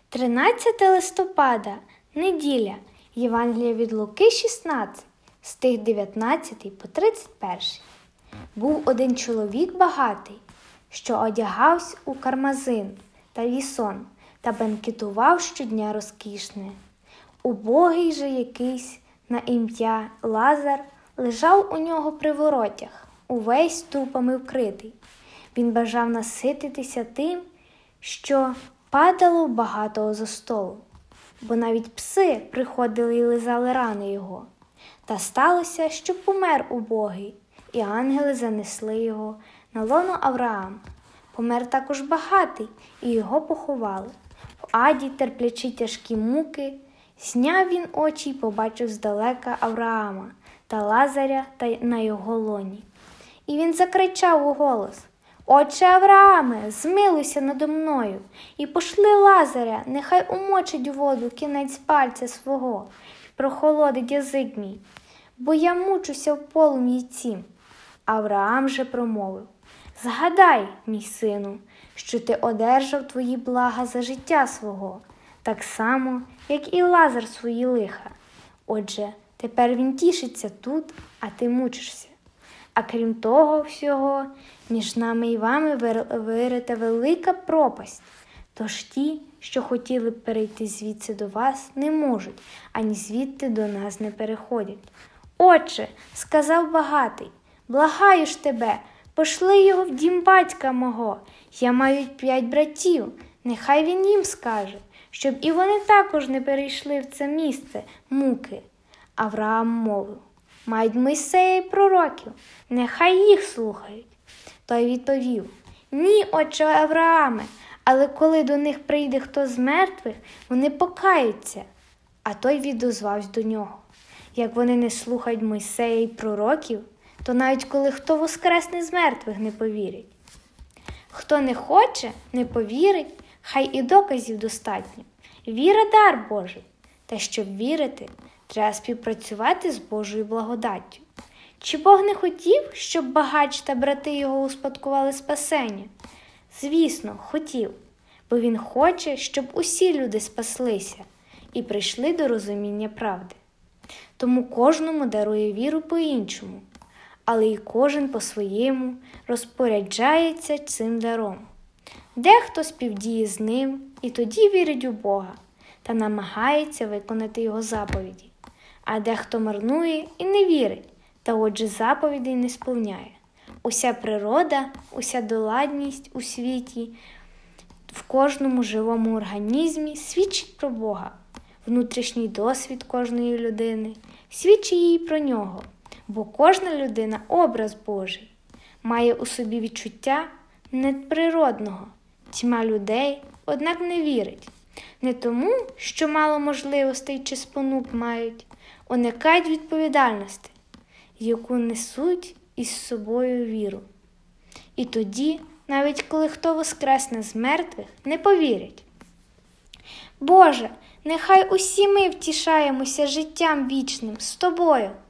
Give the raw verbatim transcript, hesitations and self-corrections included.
тринадцяте листопада, неділя, Євангелія від Луки шістнадцять, стих дев'ятнадцятий по тридцять перший. Був один чоловік багатий, що одягався у кармазин та вісон та бенкетував щодня розкішне. Убогий же якийсь на ім'я Лазар лежав у нього при воротях, увесь трупами вкритий. Він бажав насититися тим, що падало в багатого зо столу, бо навіть пси приходили і лизали рани його. Та сталося, що помер убогий, і ангели занесли його на лоно Авраама. Помер також багатий, і його поховали. В аді, терплячи тяжкі муки, зняв він очі й побачив здалека Авраама та Лазаря та на його лоні. І він закричав у голос: «Отче Аврааме, змилуйся надо мною, і пошли Лазаря, нехай умочить у воду кінець пальця свого, і прохолодить язик мій, бо я мучуся в полум'ї цім». Авраам же промовив: «Згадай, мій сину, що ти одержав твої блага за життя свого, так само, як і Лазар свої лиха. Отже, тепер він тішиться тут, а ти мучишся. А крім того всього, між нами і вами вирита велика пропасть. Тож ті, що хотіли б перейти звідси до вас, не можуть, ані звідти до нас не переходять. Отче, – сказав багатий, – благаю ж тебе, пошли його в дім батька мого. Я маю п'ять братів, нехай він їм скаже, щоб і вони також не перейшли в це місце муки». Авраам мовив: «Мають Мойсея і пророків, нехай їх слухають». Той відповів: «Ні, отче Аврааме, але коли до них прийде хто з мертвих, вони покаються». А той відозвався до нього: «Як вони не слухають Мойсея і пророків, то навіть коли хто воскресне з мертвих, не повірять. Хто не хоче, не повірить, хай і доказів достатньо. Віра – дар Божий, та щоб вірити, треба співпрацювати з Божою благодаттю. Чи Бог не хотів, щоб багач та брати його успадкували спасення? Звісно, хотів, бо він хоче, щоб усі люди спаслися і прийшли до розуміння правди. Тому кожному дарує віру по-іншому, але і кожен по-своєму розпоряджається цим даром. Дехто співдіє з ним і тоді вірить у Бога та намагається виконати його заповіді, а дехто марнує і не вірить, та отже заповідей не сповняє. Уся природа, уся доладність у світі, в кожному живому організмі свідчить про Бога. Внутрішній досвід кожної людини свідчить їй про нього, бо кожна людина – образ Божий, має у собі відчуття надприродного. Тьма людей, однак, не вірить. Не тому, що мало можливостей чи спонук мають, уникають відповідальності, яку несуть із собою віру. І тоді, навіть коли хто воскресне з мертвих, не повірять. Боже, нехай усі ми втішаємося життям вічним з Тобою.